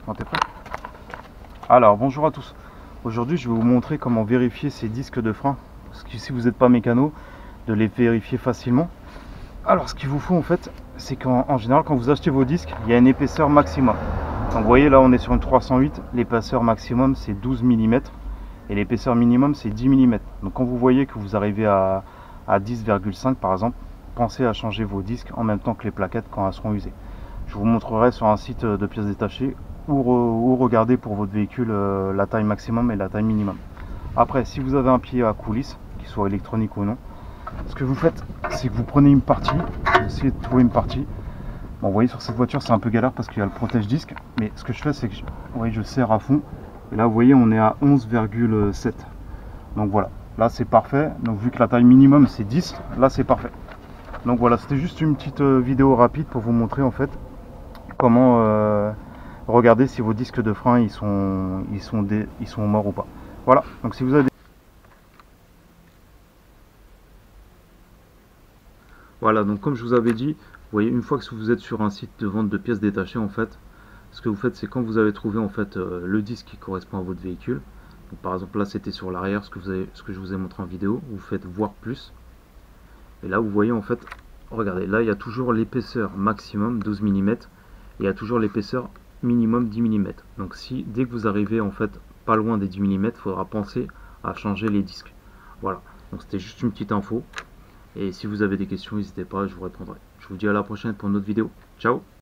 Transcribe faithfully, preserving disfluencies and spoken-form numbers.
quand t'es prêt. Alors bonjour à tous, aujourd'hui je vais vous montrer comment vérifier ces disques de frein, parce que si vous n'êtes pas mécano, de les vérifier facilement. Alors ce qu'il vous faut en fait, c'est qu'en général quand vous achetez vos disques, il y a une épaisseur maximum. Donc vous voyez là on est sur une trois cent huit, l'épaisseur maximum c'est douze millimètres et l'épaisseur minimum c'est dix millimètres. Donc quand vous voyez que vous arrivez à, à dix virgule cinq par exemple, pensez à changer vos disques en même temps que les plaquettes quand elles seront usées. Je vous montrerai sur un site de pièces détachées ou, re, ou regarder pour votre véhicule euh, la taille maximum et la taille minimum. Après, si vous avez un pied à coulisse, qu'il soit électronique ou non, ce que vous faites, c'est que vous prenez une partie, vous essayez de trouver une partie. Bon, vous voyez sur cette voiture, c'est un peu galère parce qu'il y a le protège-disque, mais ce que je fais, c'est que je, vous voyez, je serre à fond. Et là, vous voyez, on est à onze virgule sept. Donc voilà, là c'est parfait. Donc vu que la taille minimum c'est dix, là c'est parfait. Donc voilà, c'était juste une petite vidéo rapide pour vous montrer en fait comment euh, regarder si vos disques de frein ils sont, ils sont, des, ils sont morts ou pas. Voilà, donc si vous avez des... Voilà, donc comme je vous avais dit, vous voyez, une fois que vous êtes sur un site de vente de pièces détachées en fait, ce que vous faites c'est quand vous avez trouvé en fait euh, le disque qui correspond à votre véhicule, donc par exemple là c'était sur l'arrière, ce que vous avez, ce que je vous ai montré en vidéo, vous faites voir plus, et là vous voyez en fait, regardez, là il y a toujours l'épaisseur maximum douze millimètres, et il y a toujours l'épaisseur minimum dix millimètres. Donc si dès que vous arrivez en fait pas loin des dix millimètres, il faudra penser à changer les disques. Voilà, donc c'était juste une petite info. Et si vous avez des questions, n'hésitez pas, je vous répondrai. Je vous dis à la prochaine pour une autre vidéo. Ciao!